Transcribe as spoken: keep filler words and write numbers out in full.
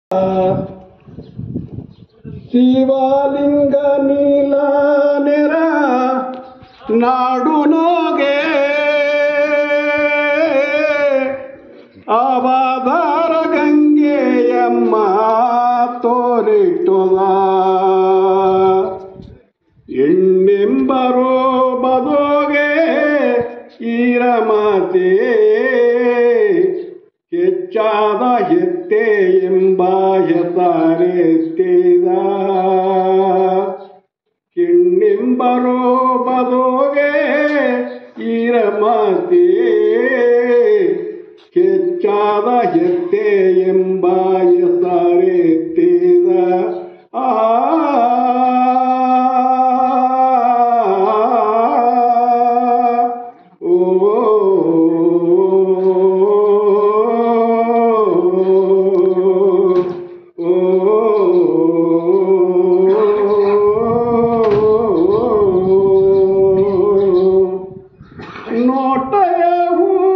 ಶಿವಲಿಂಗ ನೀಲ ನೆರ ನಾಡು ನೋಗೆ ಅವಧಾರ ಗಂಗೆಯಮ್ಮ ತೋರಿಟ್ಟುದ ಎಣ್ಣೆಂಬರೋ ಬದೋಗೆ ಈರಮತೆ ಹೆಚ್ಚಾದ ಹೆತ್ತೆ ಎಂಬ ಹೆಸರೆತ್ತಿದ ಕಿಣ್ಣೆಂಬರೋ ಬದೋಗೆ ಈರಮತೆ ಹೆಚ್ಚಾದ ಹೆತ್ತೆ ಎಂಬ ಹೆಸರೆತ್ತಿದ ಆ ನೋಟಯ